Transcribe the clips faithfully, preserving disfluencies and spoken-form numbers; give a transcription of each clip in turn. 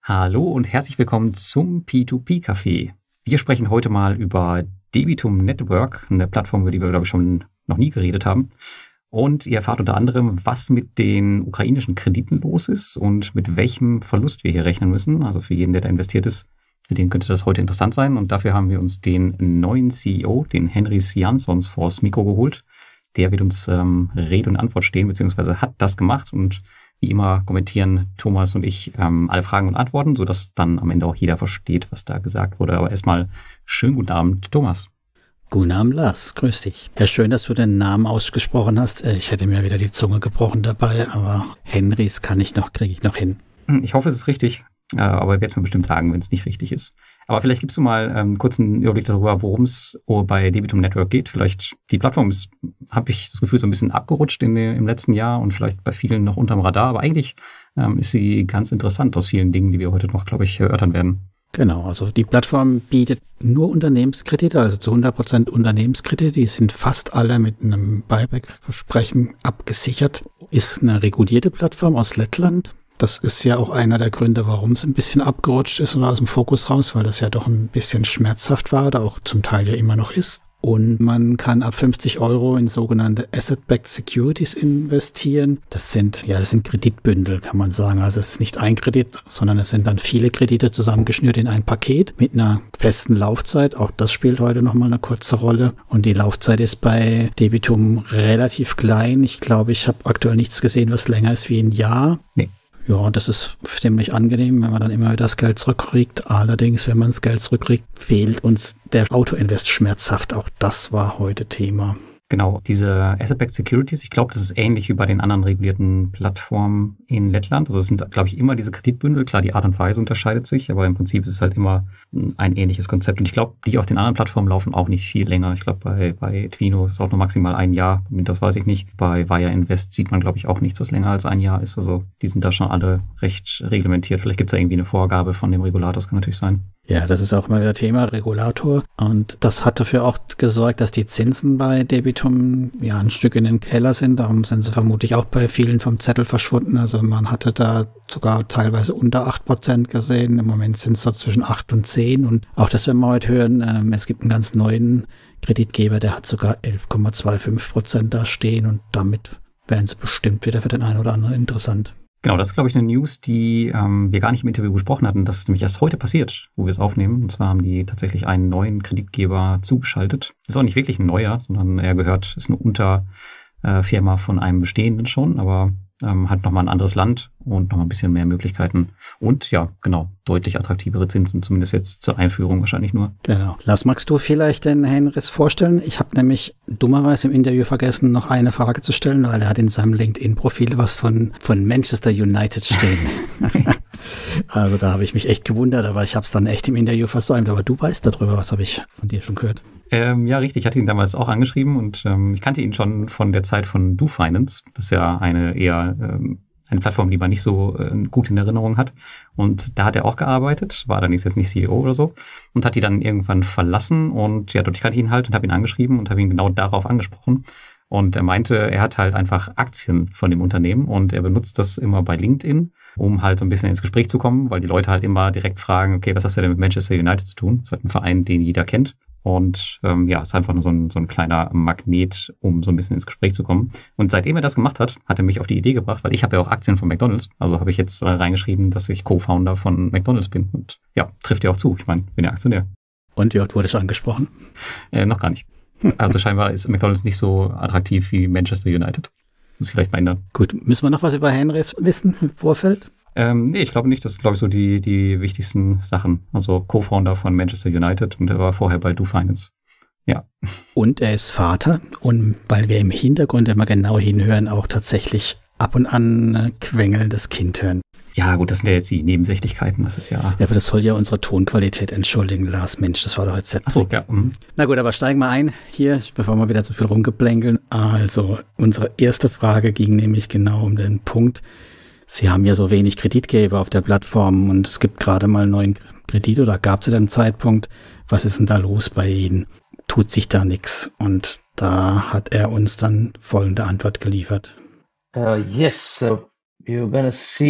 Hallo und herzlich willkommen zum P zwei P Café. Wir sprechen heute mal über Debitum Network, eine Plattform, über die wir, glaube ich, schon noch nie geredet haben. Und ihr erfahrt unter anderem, was mit den ukrainischen Krediten los ist und mit welchem Verlust wir hier rechnen müssen. Also für jeden, der da investiert ist, für den könnte das heute interessant sein. Und dafür haben wir uns den neuen C E O, den Henrys Jansons, vors Mikro geholt. Der wird uns ähm, Rede und Antwort stehen, beziehungsweise hat das gemacht. Und wie immer kommentieren Thomas und ich ähm, alle Fragen und Antworten, sodass dann am Ende auch jeder versteht, was da gesagt wurde. Aber erstmal schönen guten Abend, Thomas. Guten Abend, Lars. Grüß dich. Ja, schön, dass du den Namen ausgesprochen hast. Ich hätte mir wieder die Zunge gebrochen dabei, aber Henrys kann ich noch, kriege ich noch hin. Ich hoffe, es ist richtig, aber ich werde es mir bestimmt sagen, wenn es nicht richtig ist. Aber vielleicht gibst du mal ähm, kurz einen Überblick darüber, worum es bei Debitum Network geht. Vielleicht die Plattform ist, habe ich das Gefühl, so ein bisschen abgerutscht in, im letzten Jahr und vielleicht bei vielen noch unterm Radar. Aber eigentlich ähm, ist sie ganz interessant aus vielen Dingen, die wir heute noch, glaube ich, erörtern werden. Genau, also die Plattform bietet nur Unternehmenskredite, also zu hundert Prozent Unternehmenskredite. Die sind fast alle mit einem Buyback-Versprechen abgesichert. Ist eine regulierte Plattform aus Lettland. Das ist ja auch einer der Gründe, warum es ein bisschen abgerutscht ist oder aus dem Fokus raus, weil das ja doch ein bisschen schmerzhaft war oder auch zum Teil ja immer noch ist. Und man kann ab fünfzig Euro in sogenannte Asset-Backed Securities investieren. Das sind, ja, das sind Kreditbündel, kann man sagen. Also es ist nicht ein Kredit, sondern es sind dann viele Kredite zusammengeschnürt in ein Paket mit einer festen Laufzeit. Auch das spielt heute nochmal eine kurze Rolle. Und die Laufzeit ist bei Debitum relativ klein. Ich glaube, ich habe aktuell nichts gesehen, was länger ist wie ein Jahr. Nee. Ja, das ist ziemlich angenehm, wenn man dann immer wieder das Geld zurückkriegt. Allerdings, wenn man das Geld zurückkriegt, fehlt uns der Auto-Invest schmerzhaft. Auch das war heute Thema. Genau, diese Asset-Backed Securities, ich glaube, das ist ähnlich wie bei den anderen regulierten Plattformen in Lettland. Also es sind, glaube ich, immer diese Kreditbündel. Klar, die Art und Weise unterscheidet sich, aber im Prinzip ist es halt immer ein ähnliches Konzept. Und ich glaube, die auf den anderen Plattformen laufen auch nicht viel länger. Ich glaube, bei, bei Twino ist es auch nur maximal ein Jahr. Das weiß ich nicht. Bei Via Invest sieht man, glaube ich, auch nichts, was länger als ein Jahr ist. Also die sind da schon alle recht reglementiert. Vielleicht gibt es da irgendwie eine Vorgabe von dem Regulator, das kann natürlich sein. Ja, das ist auch mal wieder Thema, Regulator. Und das hat dafür auch gesorgt, dass die Zinsen bei Debitum ja ein Stück in den Keller sind. Darum sind sie vermutlich auch bei vielen vom Zettel verschwunden. Also man hatte da sogar teilweise unter acht Prozent gesehen. Im Moment sind es so zwischen acht und zehn. Und auch das werden wir heute hören, ähm, es gibt einen ganz neuen Kreditgeber, der hat sogar elf Komma fünfundzwanzig Prozent da stehen. Und damit wären sie bestimmt wieder für den einen oder anderen interessant. Genau, das ist, glaube ich, eine News, die ähm, wir gar nicht im Interview besprochen hatten. Das ist nämlich erst heute passiert, wo wir es aufnehmen. Und zwar haben die tatsächlich einen neuen Kreditgeber zugeschaltet. Ist auch nicht wirklich ein neuer, sondern er gehört, ist eine Unterfirma von einem bestehenden schon, aber ähm, hat nochmal ein anderes Land und nochmal ein bisschen mehr Möglichkeiten. Und ja, genau, deutlich attraktivere Zinsen, zumindest jetzt zur Einführung wahrscheinlich nur. Genau. Lars, magst du vielleicht den Henrys vorstellen? Ich habe nämlich dummerweise im Interview vergessen, noch eine Frage zu stellen, weil er hat in seinem LinkedIn-Profil was von, von Manchester United stehen. Also da habe ich mich echt gewundert, aber ich habe es dann echt im Interview versäumt. Aber du weißt darüber, was habe ich von dir schon gehört? Ähm, ja, richtig. Ich hatte ihn damals auch angeschrieben und ähm, ich kannte ihn schon von der Zeit von DoFinance. Das ist ja eine eher ähm, eine Plattform, die man nicht so äh, gut in Erinnerung hat. Und da hat er auch gearbeitet, war dann jetzt nicht C E O oder so und hat die dann irgendwann verlassen. Und ja, dort kannte ich ihn halt und habe ihn angeschrieben und habe ihn genau darauf angesprochen. Und er meinte, er hat halt einfach Aktien von dem Unternehmen und er benutzt das immer bei LinkedIn, um halt so ein bisschen ins Gespräch zu kommen, weil die Leute halt immer direkt fragen, okay, was hast du denn mit Manchester United zu tun? Das ist halt ein Verein, den jeder kennt. Und ähm, ja, es ist einfach nur so ein, so ein kleiner Magnet, um so ein bisschen ins Gespräch zu kommen. Und seitdem er das gemacht hat, hat er mich auf die Idee gebracht, weil ich habe ja auch Aktien von McDonald's. Also habe ich jetzt äh, reingeschrieben, dass ich Co-Founder von McDonald's bin. Und ja, trifft ja auch zu. Ich meine, bin ja Aktionär. Und wie oft wurde es angesprochen? Äh, noch gar nicht. Also scheinbar ist McDonald's nicht so attraktiv wie Manchester United. Muss ich vielleicht mal ändern. Gut, müssen wir noch was über Henrys wissen im Vorfeld? Ähm, nee, ich glaube nicht. Das sind, glaube ich, so die, die wichtigsten Sachen. Also Co-Founder von Manchester United und er war vorher bei DoFinance. Ja. Und er ist Vater und weil wir im Hintergrund immer genau hinhören, auch tatsächlich ab und an ein quengelndes Kind hören. Ja, gut, das sind ja jetzt die Nebensächlichkeiten, das ist ja... Ja, aber das soll ja unsere Tonqualität entschuldigen, Lars. Mensch, das war doch jetzt... Ach so, ja. Mhm. Na gut, aber steigen wir ein hier, bevor wir wieder zu viel rumgeplänkeln. Also, unsere erste Frage ging nämlich genau um den Punkt, Sie haben ja so wenig Kreditgeber auf der Plattform und es gibt gerade mal einen neuen Kredit oder gab es zu dem Zeitpunkt. Was ist denn da los bei Ihnen? Tut sich da nichts? Und da hat er uns dann folgende Antwort geliefert. Uh, yes, so you're gonna see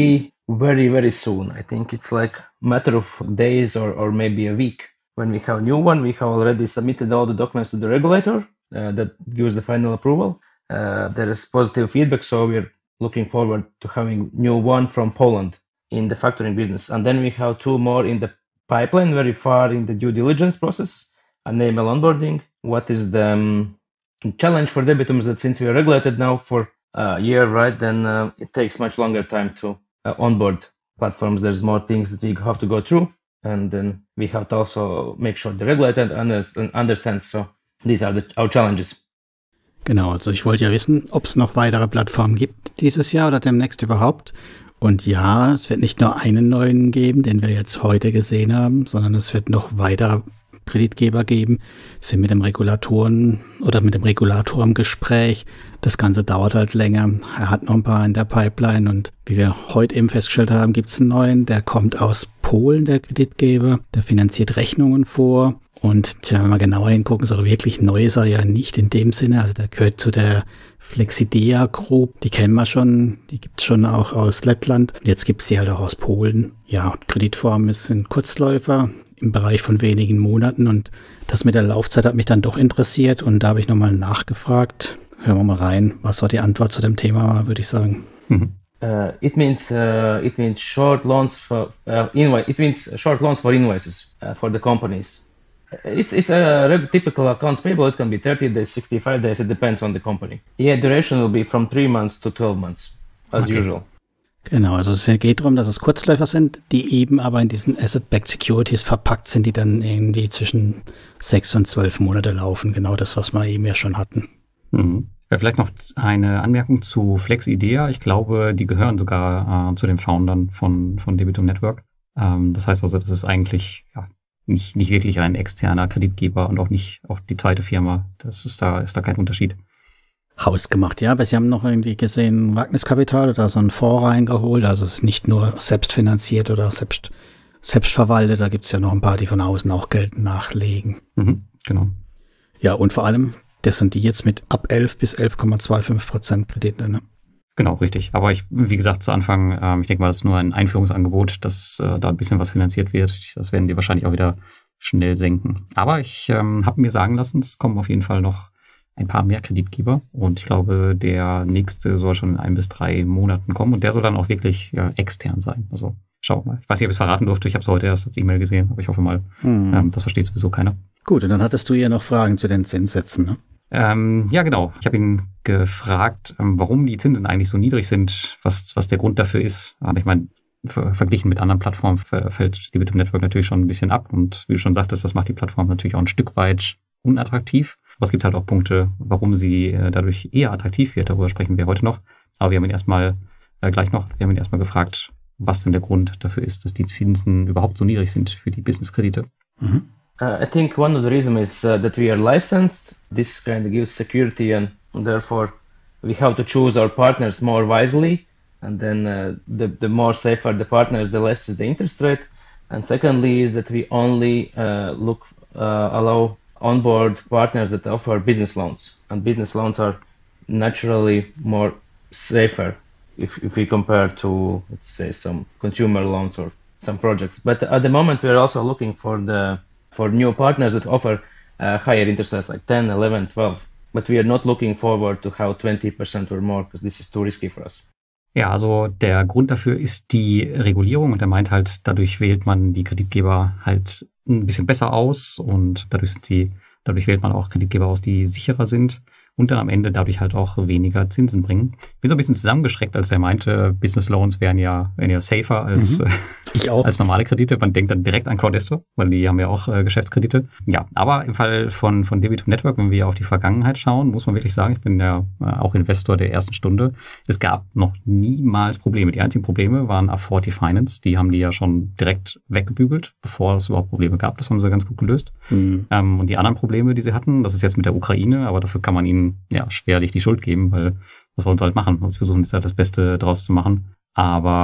very, very soon. I think it's like a matter of days or, or maybe a week. When we have a new one, we have already submitted all the documents to the regulator uh, that gives the final approval. Uh, there is positive feedback, so we're looking forward to having new one from Poland in the factoring business. And then we have two more in the pipeline, very far in the due diligence process and A M L onboarding. What is the um, challenge for Debitum is that since we are regulated now for a year, right, then uh, it takes much longer time to uh, onboard platforms. There's more things that we have to go through. And then we have to also make sure the regulator understands. So these are the, our challenges. Genau, also ich wollte ja wissen, ob es noch weitere Plattformen gibt dieses Jahr oder demnächst überhaupt. Und ja, es wird nicht nur einen neuen geben, den wir jetzt heute gesehen haben, sondern es wird noch weitere Kreditgeber geben, sind mit dem Regulatoren oder mit dem Regulator im Gespräch. Das Ganze dauert halt länger. Er hat noch ein paar in der Pipeline und wie wir heute eben festgestellt haben, gibt es einen neuen, der kommt aus Polen, der Kreditgeber. Der finanziert Rechnungen vor. Und tja, wenn wir genauer hingucken, so wirklich neu ist er ja nicht in dem Sinne. Also der gehört zu der Flexidea Group. Die kennen wir schon. Die gibt's schon auch aus Lettland. Und jetzt gibt's sie halt auch aus Polen. Ja, Kreditform ist ein Kurzläufer im Bereich von wenigen Monaten. Und das mit der Laufzeit hat mich dann doch interessiert. Und da habe ich nochmal nachgefragt. Hören wir mal rein. Was war die Antwort zu dem Thema, würde ich sagen. Mhm. Uh, it means uh, it means short loans for uh, invoice. It means short loans for invoices uh, for the companies. It's it's a typical accounts payable. It can be thirty days, sixty-five days. It depends on the company. Yeah, duration will be from three months to twelve months, as okay. usual. Genau, also es geht darum, dass es Kurzläufer sind, die eben aber in diesen Asset-Backed Securities verpackt sind, die dann irgendwie zwischen sechs und zwölf Monate laufen. Genau das, was wir eben ja schon hatten. Mhm. Ja, vielleicht noch eine Anmerkung zu Flexidea. Ich glaube, die gehören sogar äh, zu den Foundern von von Debitum Network. Ähm, das heißt also, das ist eigentlich ja Nicht, nicht wirklich ein externer Kreditgeber und auch nicht auch die zweite Firma. Das ist da, ist da kein Unterschied. Hausgemacht, ja, aber Sie haben noch irgendwie gesehen, Wagniskapital oder so einen Fonds reingeholt. Also es ist nicht nur selbstfinanziert oder selbst, selbstverwaltet. Da gibt es ja noch ein paar, die von außen auch Geld nachlegen. Mhm, genau. Ja, und vor allem, das sind die jetzt mit ab elf bis elf Komma fünfundzwanzig Prozent Kredite, ne? Genau, richtig. Aber ich, wie gesagt, zu Anfang, ähm, ich denke mal, das ist nur ein Einführungsangebot, dass äh, da ein bisschen was finanziert wird. Das werden die wahrscheinlich auch wieder schnell senken. Aber ich ähm, habe mir sagen lassen, es kommen auf jeden Fall noch ein paar mehr Kreditgeber. Und ich glaube, der nächste soll schon in ein bis drei Monaten kommen. Und der soll dann auch wirklich ja, extern sein. Also schau mal. Ich weiß nicht, ob ich es verraten durfte. Ich habe es heute erst als E-Mail gesehen. Aber ich hoffe mal, hm. ähm, das versteht sowieso keiner. Gut, und dann hattest du ja noch Fragen zu den Zinssätzen, ne? Ähm, ja, genau. Ich habe ihn gefragt, ähm, warum die Zinsen eigentlich so niedrig sind, was was der Grund dafür ist. Aber ich meine, ver- verglichen mit anderen Plattformen fällt Debitum Network natürlich schon ein bisschen ab. Und wie du schon sagtest, das macht die Plattform natürlich auch ein Stück weit unattraktiv. Aber es gibt halt auch Punkte, warum sie äh, dadurch eher attraktiv wird. Darüber sprechen wir heute noch. Aber wir haben ihn erstmal äh, gleich noch, wir haben ihn erstmal gefragt, was denn der Grund dafür ist, dass die Zinsen überhaupt so niedrig sind für die Businesskredite. Mhm. Uh, I think one of the reasons is uh, that we are licensed. This kind of gives security, and, and therefore we have to choose our partners more wisely. And then uh, the the more safer the partners, the less is the interest rate. And secondly, is that we only uh, look uh, allow onboard partners that offer business loans, and business loans are naturally more safer if if we compare to, let's say, some consumer loans or some projects. But at the moment, we are also looking for the for new partners that offer uh, higher interest rates like ten, eleven, twelve. But we are not looking forward to have twenty percent or more because this is too risky for us. Ja, also der Grund dafür ist die Regulierung und er meint halt, dadurch wählt man die Kreditgeber halt ein bisschen besser aus und dadurch sind sie, dadurch wählt man auch Kreditgeber aus, die sicherer sind und dann am Ende dadurch halt auch weniger Zinsen bringen. Ich bin so ein bisschen zusammengeschreckt, als er meinte, Business Loans wären ja, wären ja safer als, mhm. ich auch. als normale Kredite. Man denkt dann direkt an Crowdestor, weil die haben ja auch äh, Geschäftskredite. Ja, aber im Fall von, von Debitum Network, wenn wir auf die Vergangenheit schauen, muss man wirklich sagen, ich bin ja äh, auch Investor der ersten Stunde. Es gab noch niemals Probleme. Die einzigen Probleme waren A vierzig Finance. Die haben die ja schon direkt weggebügelt, bevor es überhaupt Probleme gab. Das haben sie ganz gut gelöst. Mhm. Ähm, und die anderen Probleme, die sie hatten, das ist jetzt mit der Ukraine, aber dafür kann man ihnen ja schwerlich die Schuld geben, weil was sollen sie halt machen? Also sie versuchen jetzt halt das Beste draus zu machen. Aber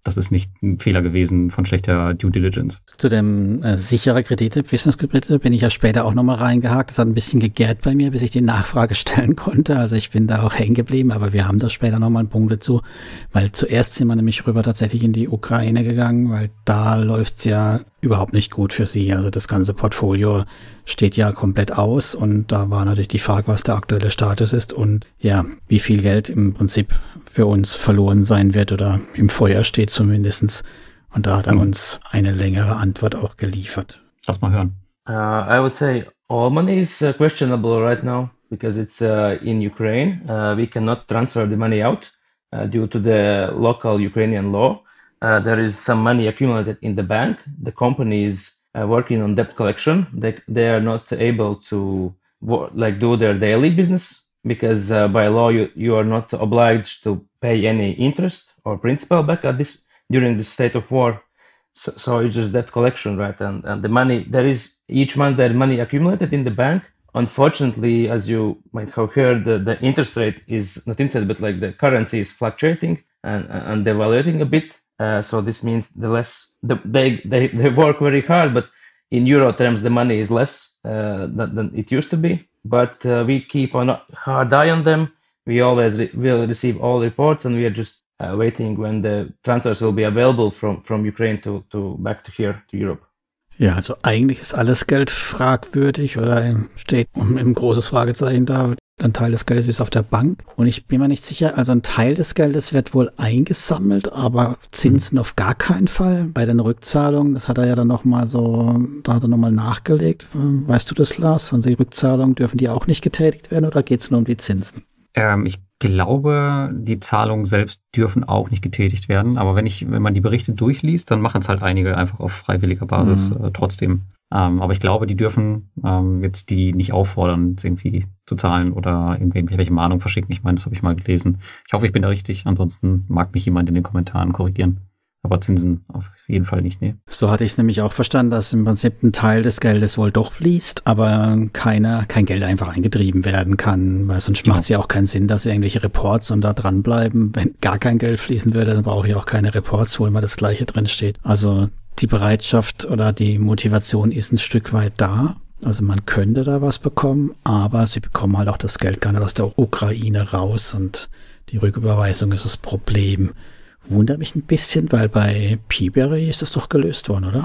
das ist nicht ein Fehler gewesen von schlechter Due Diligence. Zu dem äh, sichere Kredite, Business-Kredite bin ich ja später auch nochmal reingehakt. Das hat ein bisschen gegärt bei mir, bis ich die Nachfrage stellen konnte. Also ich bin da auch hängen geblieben, aber wir haben da später nochmal einen Punkt dazu, weil zuerst sind wir nämlich rüber tatsächlich in die Ukraine gegangen, weil da läuft's ja überhaupt nicht gut für sie. Also das ganze Portfolio steht ja komplett aus und da war natürlich die Frage, was der aktuelle Status ist und ja, wie viel Geld im Prinzip für uns verloren sein wird oder im Feuer steht zumindestens. Und da hat er uns eine längere Antwort auch geliefert. Lass mal hören. Uh, I would say all money is uh, questionable right now because it's uh, in Ukraine. Uh, we cannot transfer the money out uh, due to the local Ukrainian law. Uh, there is some money accumulated in the bank. The company is uh, working on debt collection. They they are not able to wo- like do their daily business because uh, by law you, you are not obliged to pay any interest or principal back at this during the state of war. So, so it's just debt collection, right? And and the money there is each month there is money accumulated in the bank. Unfortunately, as you might have heard, the, the interest rate is not interest, but like the currency is fluctuating and and devaluating a bit. Uh, so this means the less the, they, they they work very hard, but in euro terms the money is less uh, than, than it used to be. But uh, we keep on a hard eye on them. We always re- will receive all reports, and we are just uh, waiting when the transfers will be available from from Ukraine to to back to here to Europe. Ja, also eigentlich ist alles Geld fragwürdig oder steht ein großes Fragezeichen da. Ein Teil des Geldes ist auf der Bank und ich bin mir nicht sicher, also ein Teil des Geldes wird wohl eingesammelt, aber Zinsen auf gar keinen Fall. Bei den Rückzahlungen, das hat er ja dann nochmal so, da hat er nochmal nachgelegt. Weißt du das, Lars? Also die Rückzahlungen, dürfen die auch nicht getätigt werden oder geht es nur um die Zinsen? Ähm, ich glaube, die Zahlungen selbst dürfen auch nicht getätigt werden, aber wenn ich, wenn man die Berichte durchliest, dann machen es halt einige einfach auf freiwilliger Basis mhm. äh, trotzdem. Ähm, aber ich glaube, die dürfen ähm, jetzt die nicht auffordern, es irgendwie zu zahlen oder irgendwelche Mahnungen verschicken. Ich meine, das habe ich mal gelesen. Ich hoffe, ich bin da richtig. Ansonsten mag mich jemand in den Kommentaren korrigieren. Aber Zinsen auf jeden Fall nicht, nee. So hatte ich es nämlich auch verstanden, dass im Prinzip ein Teil des Geldes wohl doch fließt, aber keiner, kein Geld einfach eingetrieben werden kann, weil sonst genau. macht es ja auch keinen Sinn, dass irgendwelche Reports und da dranbleiben. Wenn gar kein Geld fließen würde, dann brauche ich auch keine Reports, wo immer das Gleiche drin steht. Also die Bereitschaft oder die Motivation ist ein Stück weit da. Also man könnte da was bekommen, aber sie bekommen halt auch das Geld gar nicht aus der Ukraine raus und die Rücküberweisung ist das Problem. Wundert mich ein bisschen, weil bei Peaberry ist das doch gelöst worden, oder?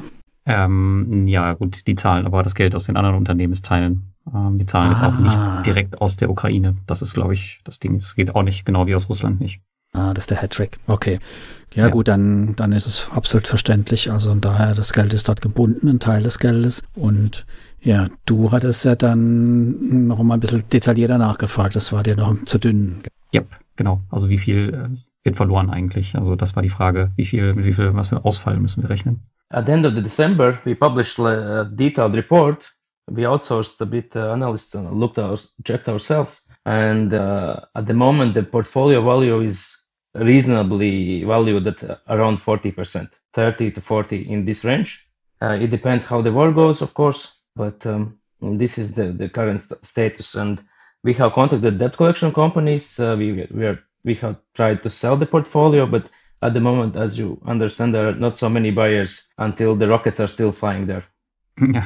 Ähm, ja, gut, die zahlen aber das Geld aus den anderen Unternehmensteilen. Ähm, die zahlen ah. jetzt auch nicht direkt aus der Ukraine. Das ist, glaube ich, das Ding. Das geht auch nicht, genau wie aus Russland nicht. Ah, das ist der Hattrick. Okay. Ja, ja, gut, dann, dann ist es absolut verständlich. Also und daher, das Geld ist dort gebunden, ein Teil des Geldes. Und ja, du hattest ja dann noch mal ein bisschen detaillierter nachgefragt. Das war dir noch zu dünn. Ja, genau. Also wie viel äh, wird verloren eigentlich? Also das war die Frage. Wie viel, mit wie viel, was für Ausfall müssen wir rechnen? At the end of the December, we published a detailed report. We outsourced a bit uh, analysts and looked our, checked ourselves. And uh, at the moment, the portfolio value is reasonably valued at around forty percent, thirty to forty in this range. Uh, it depends how the war goes, of course, but um, this is the, the current st- status. And we have contacted debt collection companies. Uh, we we are we have tried to sell the portfolio, but at the moment, as you understand, there are not so many buyers until the rockets are still flying there. Ja.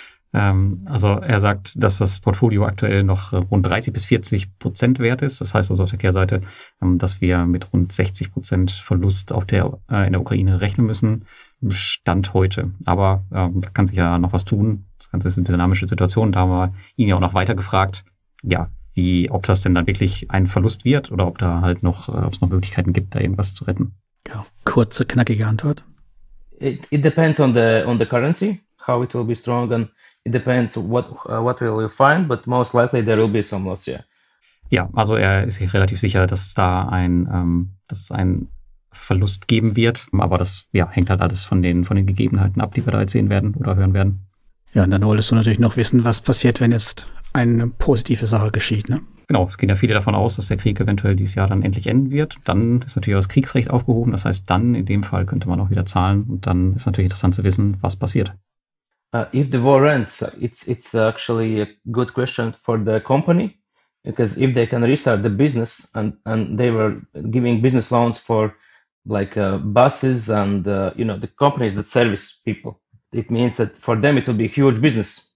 Ähm, also er sagt, dass das Portfolio aktuell noch rund dreißig bis vierzig Prozent wert ist. Das heißt also auf der Kehrseite, ähm, dass wir mit rund sechzig Prozent Verlust auf der, äh, in der Ukraine rechnen müssen. Stand heute. Aber ähm, da kann sich ja noch was tun. Das Ganze ist eine dynamische Situation. Da haben wir ihn ja auch noch weiter gefragt, ja, wie, ob das denn dann wirklich ein Verlust wird oder ob da halt noch, äh, ob es noch Möglichkeiten gibt, da irgendwas zu retten. Ja, kurze, knackige Antwort. It, it depends on the on the currency, how it will be strong, and it depends what uh, what we will find, but most likely there will be some loss, yeah. Ja, also er ist sich relativ sicher, dass es da ein, ähm, dass es einen Verlust geben wird, aber das ja, hängt halt alles von den von den Gegebenheiten ab, die wir da jetzt sehen werden oder hören werden. Ja, und dann wolltest du natürlich noch wissen, was passiert, wenn jetzt eine positive Sache geschieht, ne? Genau, es gehen ja viele davon aus, dass der Krieg eventuell dieses Jahr dann endlich enden wird. Dann ist natürlich auch das Kriegsrecht aufgehoben, das heißt, dann in dem Fall könnte man auch wieder zahlen und dann ist natürlich interessant zu wissen, was passiert. Uh, if the war ends, it's it's actually a good question for the company, because if they can restart the business and, and they were giving business loans for like uh, buses and uh, you know the companies that service people. It means that for them it will be a huge business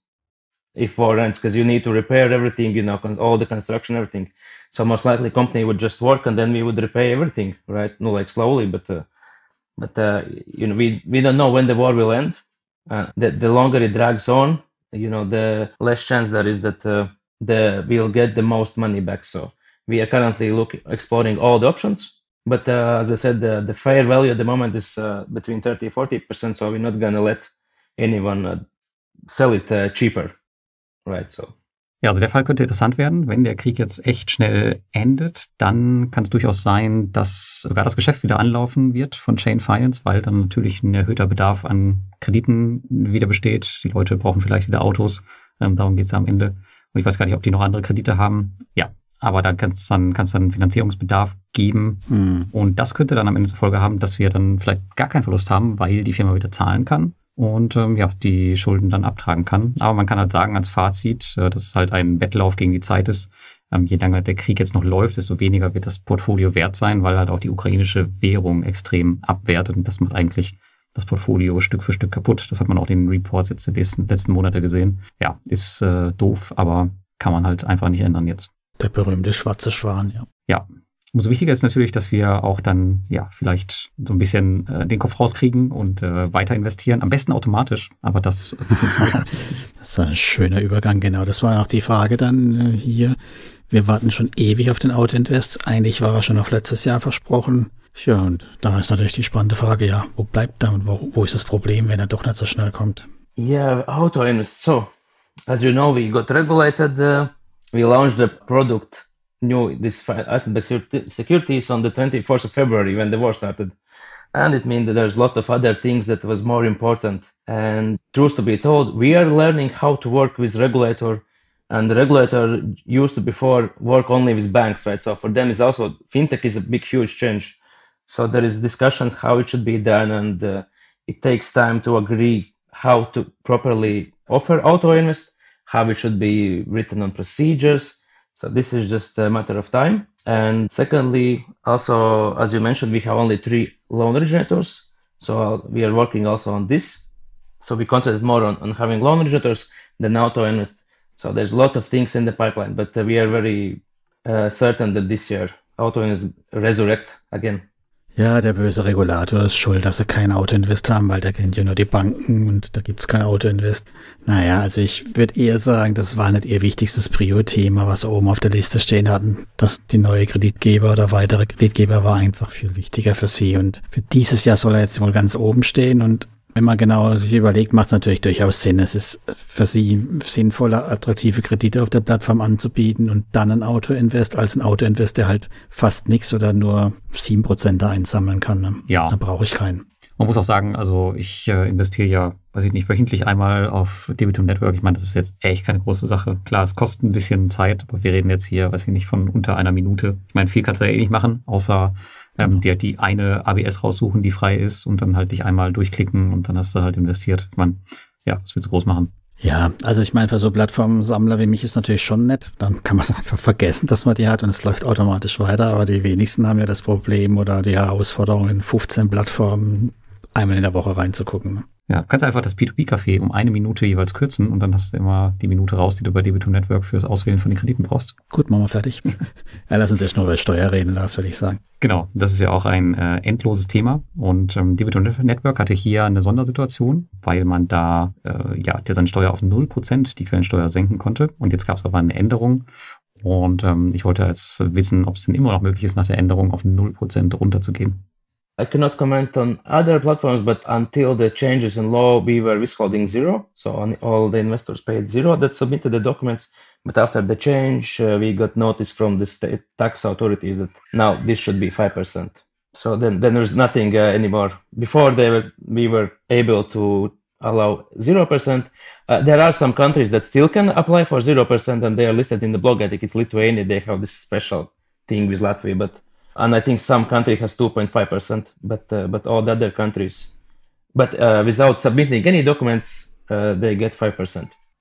if war ends, because you need to repair everything, you know, all the construction, everything. So most likely company would just work and then we would repair everything, right? No, like slowly, but uh, but uh, you know we we don't know when the war will end. Uh, the the longer it drags on, you know, the less chance there is that uh, the we'll get the most money back. So we are currently looking exploring all the options. But uh, as I said, the, the fair value at the moment is uh, between thirty and forty percent. So we're not going to let anyone uh, sell it uh, cheaper. Right, so. Ja, also der Fall könnte interessant werden. Wenn der Krieg jetzt echt schnell endet, dann kann es durchaus sein, dass sogar das Geschäft wieder anlaufen wird von Chain Finance, weil dann natürlich ein erhöhter Bedarf an Krediten wieder besteht. Die Leute brauchen vielleicht wieder Autos. Ähm, darum geht es ja am Ende. Und ich weiß gar nicht, ob die noch andere Kredite haben. Ja, aber da kann es dann, kann's dann Finanzierungsbedarf geben. Hm. Und das könnte dann am Ende zur Folge haben, dass wir dann vielleicht gar keinen Verlust haben, weil die Firma wieder zahlen kann. Und ähm, ja, die Schulden dann abtragen kann. Aber man kann halt sagen als Fazit, äh, dass es halt ein Wettlauf gegen die Zeit ist. Ähm, je länger der Krieg jetzt noch läuft, desto weniger wird das Portfolio wert sein, weil halt auch die ukrainische Währung extrem abwertet. Und das macht eigentlich das Portfolio Stück für Stück kaputt. Das hat man auch in den Reports jetzt der letzten, letzten Monate gesehen. Ja, ist äh, doof, aber kann man halt einfach nicht ändern jetzt. Der berühmte schwarze Schwan, ja. Ja. Umso wichtiger ist natürlich, dass wir auch dann ja vielleicht so ein bisschen äh, den Kopf rauskriegen und äh, weiter investieren. Am besten automatisch, aber das funktioniert natürlich nicht. Das ist ein schöner Übergang, genau. Das war auch die Frage dann äh, hier. Wir warten schon ewig auf den Auto-Invest. Eigentlich war er schon auf letztes Jahr versprochen. Ja, und da ist natürlich die spannende Frage, ja, wo bleibt er und wo, wo ist das Problem, wenn er doch nicht so schnell kommt? Yeah, Auto-Invest. So, as you know, we got regulated. Uh, we launched the product. New this asset-backed securities on the twenty-fourth of February when the war started, and it means that there's a lot of other things that was more important. And truth to be told, we are learning how to work with regulator, and the regulator used to before work only with banks, right? So for them is also fintech is a big huge change. So there is discussions how it should be done, and uh, it takes time to agree how to properly offer auto invest, how it should be written on procedures. So this is just a matter of time. And secondly, also, as you mentioned, we have only three loan originators. So we are working also on this. So we concentrate more on, on having loan originators than auto invest. So there's a lot of things in the pipeline, but uh, we are very uh, certain that this year auto invest resurrect again. Ja, der böse Regulator ist schuld, dass sie kein Auto-Invest haben, weil der kennt ja nur die Banken und da gibt's kein Auto-Invest. Naja, also ich würde eher sagen, das war nicht ihr wichtigstes Prio-Thema, was sie oben auf der Liste stehen hatten. Dass die neue Kreditgeber oder weitere Kreditgeber war einfach viel wichtiger für sie. Und für dieses Jahr soll er jetzt wohl ganz oben stehen und wenn man genau sich überlegt, macht es natürlich durchaus Sinn. Es ist für sie sinnvoller, attraktive Kredite auf der Plattform anzubieten und dann ein Auto-Invest als ein Auto-Invest, der halt fast nichts oder nur sieben Prozent da einsammeln kann. Ne? Ja. Da brauche ich keinen. Man muss auch sagen, also ich äh, investiere ja, weiß ich nicht, wöchentlich einmal auf Debitum Network. Ich meine, das ist jetzt echt keine große Sache. Klar, es kostet ein bisschen Zeit, aber wir reden jetzt hier, weiß ich nicht, von unter einer Minute. Ich meine, viel kannst du ja eh nicht machen, außer ähm, dir die eine A B S raussuchen, die frei ist und dann halt dich einmal durchklicken und dann hast du halt investiert. Ich meine, ja, das willst du groß machen. Ja, also ich meine, für so Plattformsammler wie mich ist natürlich schon nett. Dann kann man es einfach vergessen, dass man die hat und es läuft automatisch weiter. Aber die wenigsten haben ja das Problem oder die Herausforderung, in fünfzehn Plattformen einmal in der Woche reinzugucken. Ne? Ja, du kannst einfach das P zwei P-Café um eine Minute jeweils kürzen und dann hast du immer die Minute raus, die du bei Debitum Network fürs Auswählen von den Krediten brauchst. Gut, machen wir fertig. Ja, lass uns erst nur über Steuer reden, Lars, würde ich sagen. Genau, das ist ja auch ein äh, endloses Thema und ähm, Debitum Network hatte hier eine Sondersituation, weil man da äh, ja seine Steuer auf null Prozent die Quellensteuer senken konnte und jetzt gab es aber eine Änderung und ähm, ich wollte jetzt wissen, ob es denn immer noch möglich ist, nach der Änderung auf null Prozent runterzugehen. I cannot comment on other platforms, but until the changes in law, we were withholding zero. So on, all the investors paid zero that submitted the documents. But after the change, uh, we got notice from the state tax authorities that now this should be five percent. So then, then there's nothing uh, anymore. Before they were, we were able to allow zero percent. Uh, there are some countries that still can apply for zero percent and they are listed in the blog. I think it's Lithuania. They have this special thing with Latvia, but and I think some country has two point five percent, but uh, but all the other countries, but uh, without submitting any documents, uh, they get five percent.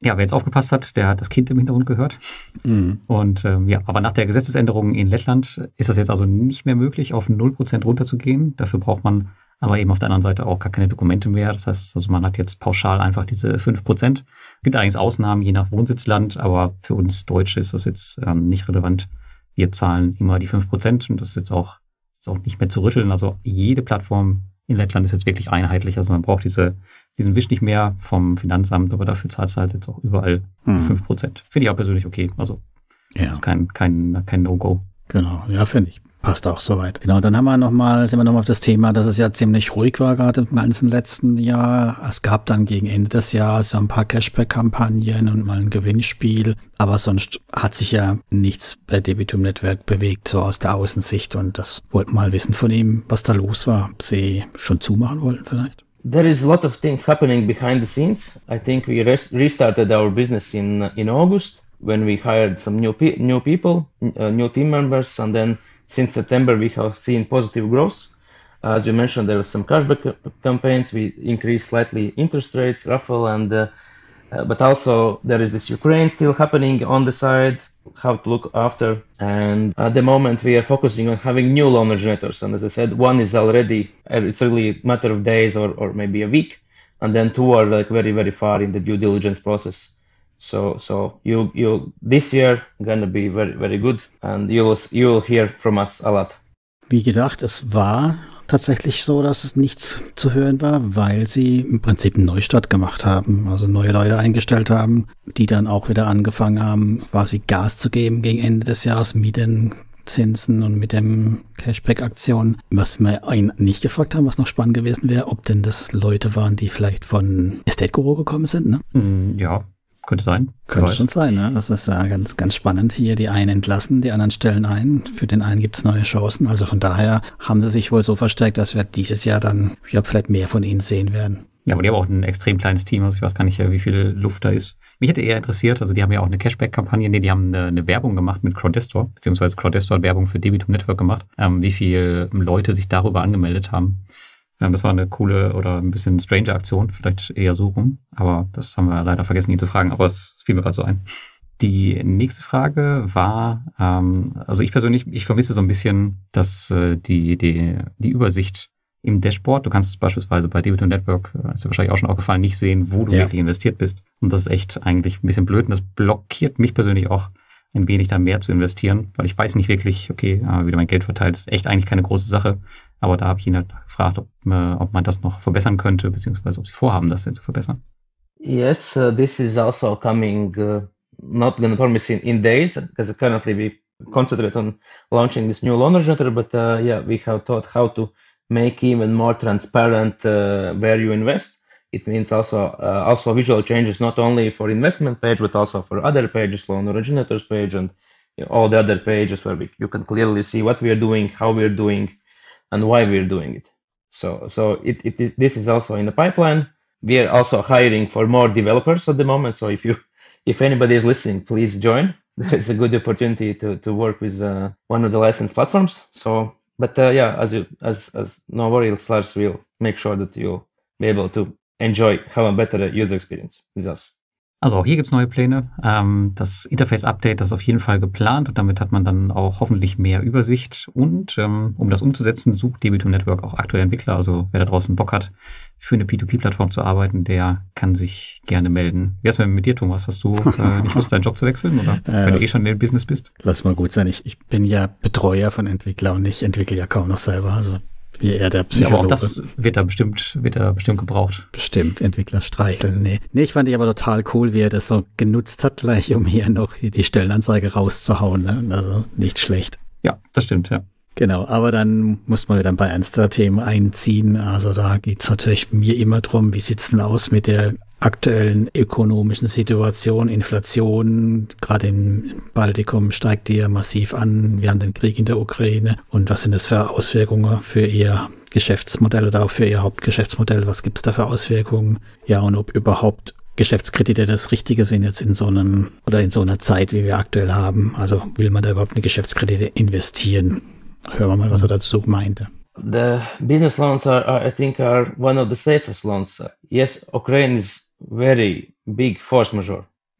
Ja, wer jetzt aufgepasst hat, der hat das Kind im Hintergrund gehört. Mhm. Und ähm, ja, aber nach der Gesetzesänderung in Lettland ist das jetzt also nicht mehr möglich, auf null Prozent runterzugehen. Dafür braucht man aber eben auf der anderen Seite auch gar keine Dokumente mehr. Das heißt, also man hat jetzt pauschal einfach diese fünf Prozent. Es gibt allerdings Ausnahmen, je nach Wohnsitzland, aber für uns Deutsche ist das jetzt ähm, nicht relevant. Wir zahlen immer die fünf Prozent und das ist jetzt auch, ist auch nicht mehr zu rütteln. Also jede Plattform in Lettland ist jetzt wirklich einheitlich. Also man braucht diese, diesen Wisch nicht mehr vom Finanzamt, aber dafür zahlt es halt jetzt auch überall hm. fünf Prozent. Finde ich auch persönlich okay. Also ja. Das ist kein, kein, kein No-Go. Genau, ja, finde ich. Passt auch soweit. Genau, dann haben wir noch mal, sind wir nochmal auf das Thema, dass es ja ziemlich ruhig war, gerade im ganzen letzten Jahr. Es gab dann gegen Ende des Jahres so ein paar Cashback-Kampagnen und mal ein Gewinnspiel. Aber sonst hat sich ja nichts bei Debitum Network bewegt, so aus der Außensicht. Und das wollten wir mal wissen von ihm, was da los war. Ob Sie schon zumachen wollten vielleicht? There is a lot of things happening behind the scenes. I think we rest- restarted our business in in August when we hired some new pe- new people, uh, new team members, and then since September, we have seen positive growth. Uh, as you mentioned, there were some cashback c- campaigns. We increased slightly interest rates, raffle, and uh, uh, but also there is this Ukraine still happening on the side, how to look after. And at the moment, we are focusing on having new loan originators. And as I said, one is already, it's really a matter of days or, or maybe a week. And then two are like very, very far in the due diligence process. So, so you, you, this year gonna be very, very good, and you will, you will hear from us a lot. Wie gedacht, es war tatsächlich so, dass es nichts zu hören war, weil sie im Prinzip einen Neustart gemacht haben, also neue Leute eingestellt haben, die dann auch wieder angefangen haben, quasi Gas zu geben gegen Ende des Jahres mit den Zinsen und mit dem Cashback-Aktion. Was wir ihn nicht gefragt haben, was noch spannend gewesen wäre, ob denn das Leute waren, die vielleicht von Estate Guru gekommen sind, ne? Mm, ja. Könnte sein. Könnte schon sein, ne? Das ist ja ganz, ganz spannend hier. Die einen entlassen, die anderen stellen ein. Für den einen gibt es neue Chancen. Also von daher haben sie sich wohl so verstärkt, dass wir dieses Jahr dann, ich glaube, vielleicht mehr von ihnen sehen werden. Ja, aber die haben auch ein extrem kleines Team. Also ich weiß gar nicht, wie viel Luft da ist. Mich hätte eher interessiert, also die haben ja auch eine Cashback-Kampagne. Nee, die haben eine, eine Werbung gemacht mit Crowdestor, beziehungsweise Crowdestor hat Werbung für Debitum Network gemacht. Ähm, wie viele Leute sich darüber angemeldet haben. Das war eine coole oder ein bisschen strange Aktion, vielleicht eher so rum. Aber das haben wir leider vergessen, ihn zu fragen. Aber es fiel mir gerade so ein. Die nächste Frage war, ähm, also ich persönlich, ich vermisse so ein bisschen, dass äh, die, die, die Übersicht im Dashboard, du kannst beispielsweise bei Debitum Network, äh, ist dir wahrscheinlich auch schon aufgefallen, nicht sehen, wo du ja. wirklich investiert bist. Und das ist echt eigentlich ein bisschen blöd. Und das blockiert mich persönlich auch ein wenig da mehr zu investieren, weil ich weiß nicht wirklich, okay, äh, wie mein Geld verteilt, ist echt eigentlich keine große Sache. Aber da habe ich ihn halt gefragt, ob, äh, ob man das noch verbessern könnte, beziehungsweise ob sie vorhaben, das denn zu verbessern. Yes, uh, this is also coming, uh, not going to promise in, in days, because currently we concentrate on launching this new loan originator, but uh, yeah, we have thought how to make even more transparent uh, where you invest. It means also uh, also visual changes, not only for investment page, but also for other pages, loan originators page, and you know, all the other pages where we, you can clearly see what we are doing, how we are doing, and why we are doing it. So so it, it is this is also in the pipeline. We are also hiring for more developers at the moment. So if you if anybody is listening, please join. There is a good opportunity to to work with uh, one of the licensed platforms. So, but uh, yeah, as you as as no worries, Lars will make sure that you'll be able to enjoy, have a better user experience with us. Also auch hier gibt's neue Pläne. Ähm, das Interface-Update, das ist auf jeden Fall geplant und damit hat man dann auch hoffentlich mehr Übersicht. Und ähm, um das umzusetzen, sucht Debitum Network auch aktuelle Entwickler. Also wer da draußen Bock hat, für eine P zwei P-Plattform zu arbeiten, der kann sich gerne melden. Wie ist denn mit dir, Thomas? Hast du äh, nicht Lust, deinen Job zu wechseln? Oder äh, wenn du eh schon in dem Business bist? Lass mal gut sein. Ich, ich bin ja Betreuer von Entwicklern und ich entwickle ja kaum noch selber. Also wie eher der Psychologe. Ja, aber auch das wird da bestimmt, wird da bestimmt gebraucht. Bestimmt, Entwickler streicheln. Nee. nee, ich fand ich aber total cool, wie er das so genutzt hat, gleich um hier noch die, die Stellenanzeige rauszuhauen. Ne? Also nicht schlecht. Ja, das stimmt, ja. Genau, aber dann muss man wieder bei ernster Themen einziehen. Also da geht's natürlich mir immer drum, wie sieht's denn aus mit der aktuellen ökonomischen Situation, Inflation, gerade im Baltikum steigt die ja massiv an. Wir haben den Krieg in der Ukraine. Und was sind das für Auswirkungen für Ihr Geschäftsmodell oder auch für Ihr Hauptgeschäftsmodell? Was gibt's da für Auswirkungen? Ja, und ob überhaupt Geschäftskredite das Richtige sind jetzt in so einem oder in so einer Zeit, wie wir aktuell haben. Also will man da überhaupt eine Geschäftskredite investieren? Hören wir mal, was er dazu meinte. The business loans are, are, I think, are one of the safest loans. Yes, Ukraine is very big force majeure.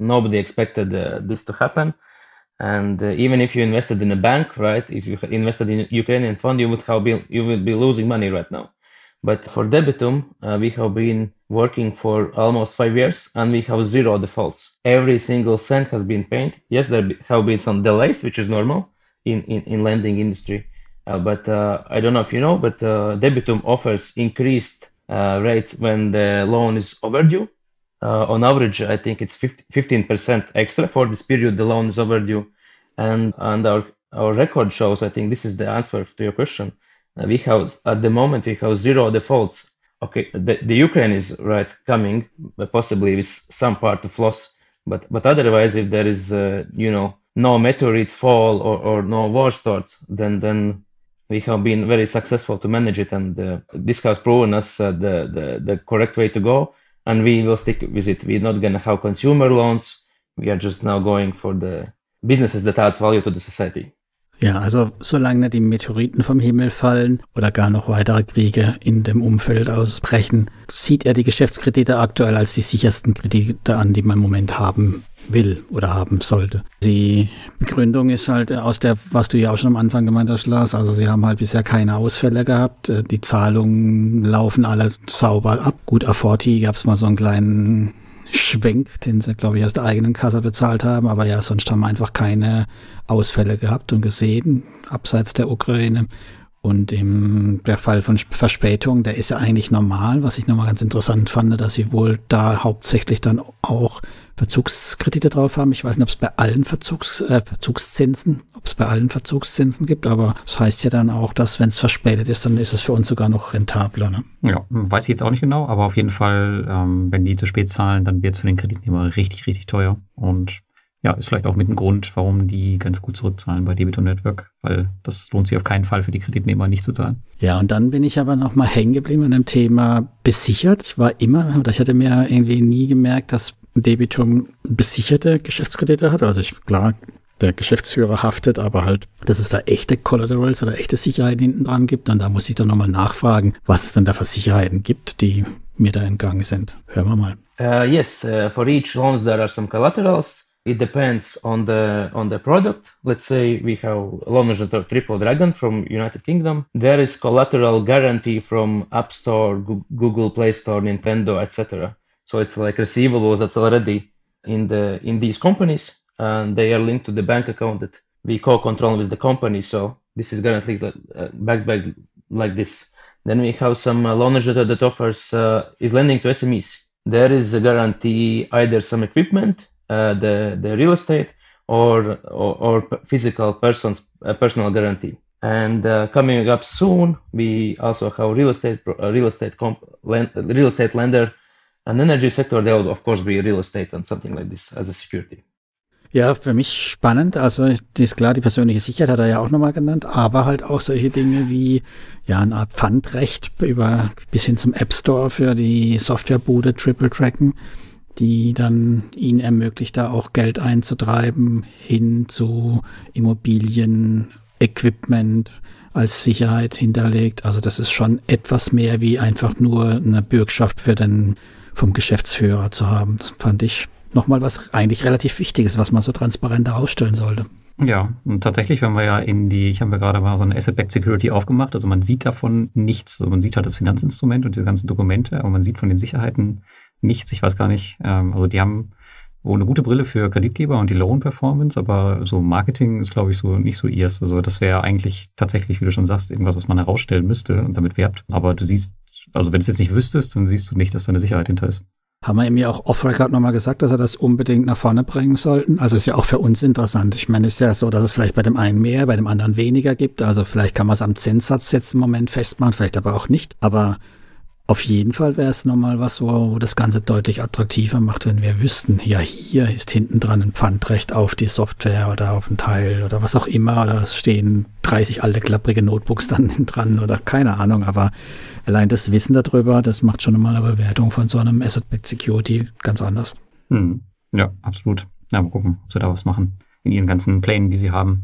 nobody expected uh, this to happen. And uh, even if you invested in a bank, right, if you invested in Ukrainian fund, you would have been, you would be losing money right now. But for Debitum, uh, we have been working for almost five years and we have zero defaults. Every single cent has been paid. Yes, there have been some delays, which is normal in, in, in lending industry. Uh, but uh, I don't know if you know, but uh, Debitum offers increased uh, rates when the loan is overdue. Uh, on average, I think it's fifteen percent extra for this period the loan is overdue. And, and our, our record shows, I think this is the answer to your question. Uh, we have, at the moment, we have zero defaults. Okay, the, the Ukraine is right coming, possibly with some part of loss, but but otherwise, if there is, uh, you know, no meteorites fall or, or no war starts, then then we have been very successful to manage it, and uh, this has proven us uh, the, the the correct way to go, and we will stick with it. We're not gonna have consumer loans. We are just now going for the businesses that add value to the society. Ja, also solange die Meteoriten vom Himmel fallen oder gar noch weitere Kriege in dem Umfeld ausbrechen, sieht er die Geschäftskredite aktuell als die sichersten Kredite an, die man im Moment haben will oder haben sollte. Die Begründung ist halt aus der, was du ja auch schon am Anfang gemeint hast, Lars, also sie haben halt bisher keine Ausfälle gehabt, die Zahlungen laufen alle sauber ab. Gut, Aforti gab es mal so einen kleinen Schwenk, den sie, glaube ich, aus der eigenen Kasse bezahlt haben. Aber ja, sonst haben wir einfach keine Ausfälle gehabt und gesehen, abseits der Ukraine. Und im, der Fall von Verspätung, der ist ja eigentlich normal. Was ich nochmal ganz interessant fand, dass sie wohl da hauptsächlich dann auch Verzugskredite drauf haben. Ich weiß nicht, ob es bei allen Verzugs, äh, Verzugszinsen, ob es bei allen Verzugszinsen gibt, aber das heißt ja dann auch, dass wenn es verspätet ist, dann ist es für uns sogar noch rentabler. Ne? Ja, weiß ich jetzt auch nicht genau, aber auf jeden Fall, ähm, wenn die zu spät zahlen, dann wird es für den Kreditnehmer richtig, richtig teuer. Und ja, ist vielleicht auch mit ein Grund, warum die ganz gut zurückzahlen bei Debitum Network, weil das lohnt sich auf keinen Fall für die Kreditnehmer nicht zu zahlen. Ja, und dann bin ich aber noch mal hängen geblieben an dem Thema besichert. Ich war immer, oder ich hatte mir irgendwie nie gemerkt, dass Debitum besicherte Geschäftskredite hat. Also ich, klar, der Geschäftsführer haftet, aber halt, dass es da echte Collaterals oder echte Sicherheiten hinten dran gibt. Und da muss ich dann nochmal nachfragen, was es denn da für Sicherheiten gibt, die mir da entgangen sind. Hören wir mal. Uh, yes, uh, for each loans there are some collaterals. It depends on the on the product. Let's say we have a loan originator Triple Dragon from United Kingdom. There is collateral guarantee from App Store, Google Play Store, Nintendo, et cetera. So it's like receivables that's already in the in these companies, and they are linked to the bank account that we co-control with the company. So this is guaranteed uh, back back like this. Then we have some uh, loan originator that offers uh, is lending to S M Es. There is a guarantee either some equipment. Uh, the the real estate or or, or physical persons uh, personal guarantee. And uh, coming up soon, we also have real estate uh, real estate comp, land, real estate lender, and energy sector. There will of course be real estate and something like this as a security. Ja, für mich spannend. Also das ist klar, die persönliche Sicherheit hat er ja auch nochmal genannt, aber halt auch solche Dinge wie ja eine Art Pfandrecht über bis hin zum App Store für die Softwarebude Triple Dragon, die dann ihnen ermöglicht, da auch Geld einzutreiben, hin zu Immobilien, Equipment als Sicherheit hinterlegt. Also das ist schon etwas mehr wie einfach nur eine Bürgschaft für den vom Geschäftsführer zu haben. Das fand ich nochmal was eigentlich relativ Wichtiges, was man so transparent herausstellen sollte. Ja, und tatsächlich, wenn wir ja in die, ich habe ja gerade mal so eine Asset-Backed Security aufgemacht, also man sieht davon nichts, also man sieht halt das Finanzinstrument und diese ganzen Dokumente, aber man sieht von den Sicherheiten nichts, ich weiß gar nicht, ähm, also die haben wohl eine gute Brille für Kreditgeber und die Loan-Performance, aber so Marketing ist, glaube ich, so nicht so ihrs, also das wäre eigentlich tatsächlich, wie du schon sagst, irgendwas, was man herausstellen müsste und damit werbt, aber du siehst, also wenn du es jetzt nicht wüsstest, dann siehst du nicht, dass da eine Sicherheit hinter ist. Haben wir ihm ja auch off-record nochmal gesagt, dass er das unbedingt nach vorne bringen sollten. Also ist ja auch für uns interessant. Ich meine, es ist ja so, dass es vielleicht bei dem einen mehr, bei dem anderen weniger gibt. Also vielleicht kann man es am Zinssatz jetzt im Moment festmachen, vielleicht aber auch nicht. Aber auf jeden Fall wäre es nochmal was, wo, wo das Ganze deutlich attraktiver macht, wenn wir wüssten, ja, hier ist hinten dran ein Pfandrecht auf die Software oder auf ein Teil oder was auch immer. Oder es stehen dreißig alte, klapprige Notebooks dann dran oder keine Ahnung. Aber allein das Wissen darüber, das macht schon mal eine Bewertung von so einem Asset-Backed Security ganz anders. Hm. Ja, absolut. Ja, mal gucken, ob sie da was machen in ihren ganzen Plänen, die sie haben.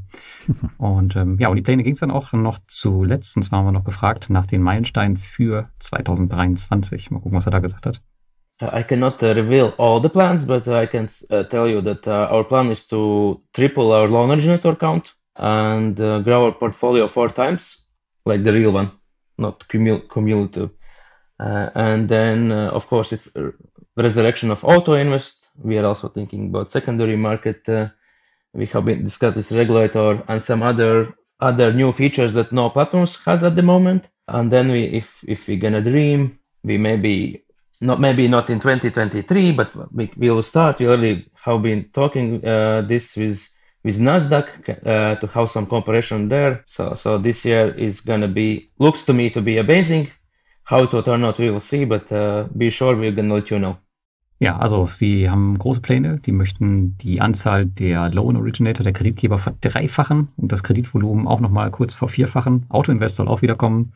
Und ähm, ja, um die Pläne ging es dann auch noch zuletzt. Und zwar haben wir noch gefragt nach den Meilensteinen für zwanzig dreiundzwanzig. Mal gucken, was er da gesagt hat. I cannot uh, reveal all the plans, but I can uh, tell you that uh, our plan is to triple our loan originator count and uh, grow our portfolio four times, like the real one, not cumul- cumulative. Uh, and then, uh, of course, it's a resurrection of Auto Invest. We are also thinking about secondary market. Uh, we have been discussed this regulator and some other other new features that no platforms has at the moment. And then we, if if we're gonna dream, we maybe not maybe not in twenty twenty-three, but we will start. We already have been talking uh, this with with Nasdaq uh, to have some cooperation there. So so this year is gonna be looks to me to be amazing. How it will turn out, we will see, but uh, be sure we're gonna let you know. Ja, also sie haben große Pläne. Die möchten die Anzahl der Loan Originator, der Kreditgeber, verdreifachen und das Kreditvolumen auch nochmal kurz vervierfachen. Auto Invest soll auch wiederkommen.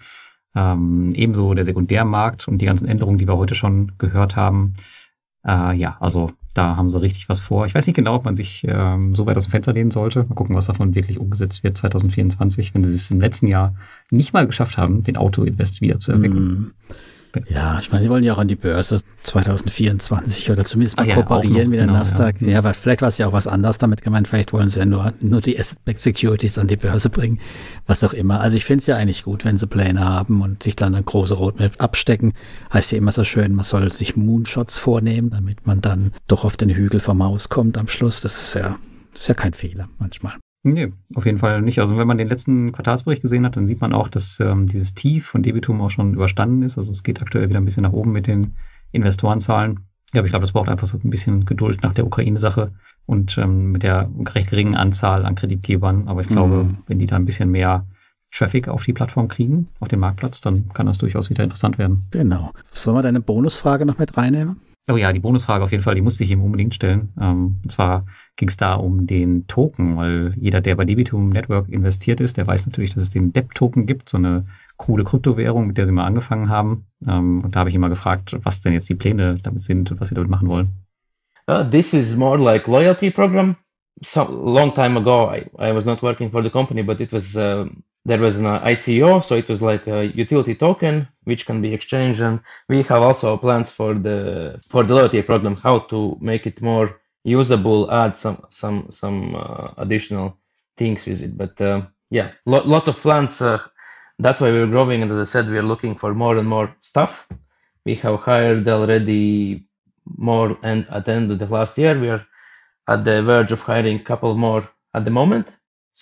Ähm, ebenso der Sekundärmarkt und die ganzen Änderungen, die wir heute schon gehört haben. Äh, ja, also da haben sie richtig was vor. Ich weiß nicht genau, ob man sich ähm, so weit aus dem Fenster lehnen sollte. Mal gucken, was davon wirklich umgesetzt wird zwanzig vierundzwanzig, wenn sie es im letzten Jahr nicht mal geschafft haben, den Auto-Invest wieder zu erwecken. Mm. Ja, ich meine, sie wollen ja auch an die Börse zwanzig vierundzwanzig oder zumindest mal ja, kooperieren mit der genau, Nasdaq. Ja, ja was, vielleicht war es ja auch was anderes damit gemeint. Vielleicht wollen sie ja nur, nur die Asset-Backed Securities an die Börse bringen, was auch immer. Also ich finde es ja eigentlich gut, wenn sie Pläne haben und sich dann eine große Roadmap abstecken. Heißt ja immer so schön, man soll sich Moonshots vornehmen, damit man dann doch auf den Hügel vom Haus kommt am Schluss. Das ist ja, das ist ja kein Fehler manchmal. Nee, auf jeden Fall nicht. Also wenn man den letzten Quartalsbericht gesehen hat, dann sieht man auch, dass ähm, dieses Tief von Debitum auch schon überstanden ist. Also es geht aktuell wieder ein bisschen nach oben mit den Investorenzahlen. Ja, aber ich glaube, das braucht einfach so ein bisschen Geduld nach der Ukraine-Sache und ähm, mit der recht geringen Anzahl an Kreditgebern. Aber ich glaube, mhm. wenn die da ein bisschen mehr Traffic auf die Plattform kriegen, auf den Marktplatz, dann kann das durchaus wieder interessant werden. Genau. Sollen wir deine Bonusfrage noch mit reinnehmen? Oh ja, die Bonusfrage auf jeden Fall, die musste ich ihm unbedingt stellen. Ähm, und zwar ging es da um den Token, weil jeder, der bei Debitum Network investiert ist, der weiß natürlich, dass es den D E P-Token gibt, so eine coole Kryptowährung, mit der sie mal angefangen haben. Ähm, und da habe ich ihn mal gefragt, was denn jetzt die Pläne damit sind und was sie damit machen wollen. Uh, this is more like loyalty program. So long time ago, I, I was not working for the company, but it was uh, there was an I C O, so it was like a utility token which can be exchanged. And we have also plans for the for the loyalty program, how to make it more usable, add some some some uh, additional things with it. But uh, yeah, lo- lots of plans. Uh, that's why we're growing, and as I said, we're looking for more and more stuff. We have hired already more, and at the end of the last year, we are at the verge of hiring a couple more at the moment.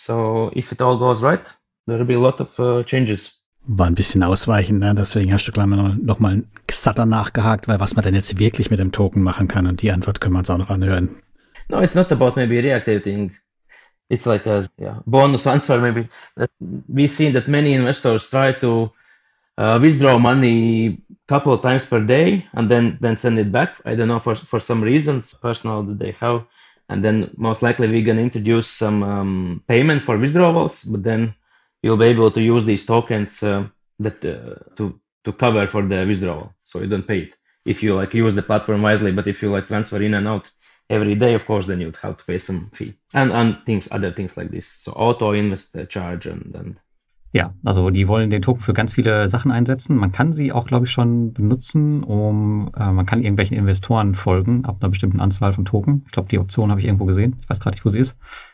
So if it all goes right, there will be a lot of uh, changes. War ein bisschen ausweichend, ne? Deswegen hast du gleich noch, noch mal satter nachgehakt, weil was man denn jetzt wirklich mit dem Token machen kann, und die Antwort können wir uns auch noch anhören. No, it's not about maybe reactivating. It's like a yeah, bonus transfer maybe. We've seen that many investors try to uh, withdraw money a couple of times per day and then, then send it back. I don't know, for, for some reasons, personal that they have. And then most likely we're going to introduce some um, payment for withdrawals, but then you'll be able to use these tokens uh, that uh, to to cover for the withdrawal, so you don't pay it if you like use the platform wisely. But if you like transfer in and out every day, of course, then you'd have to pay some fee and and things, other things like this. So auto invest charge and and. Ja, also die wollen den Token für ganz viele Sachen einsetzen. Man kann sie auch, glaube ich, schon benutzen, um äh, man kann irgendwelchen Investoren folgen ab einer bestimmten Anzahl von Token. Ich glaube, die Option habe ich irgendwo gesehen. Ich weiß gerade nicht, wo sie ist.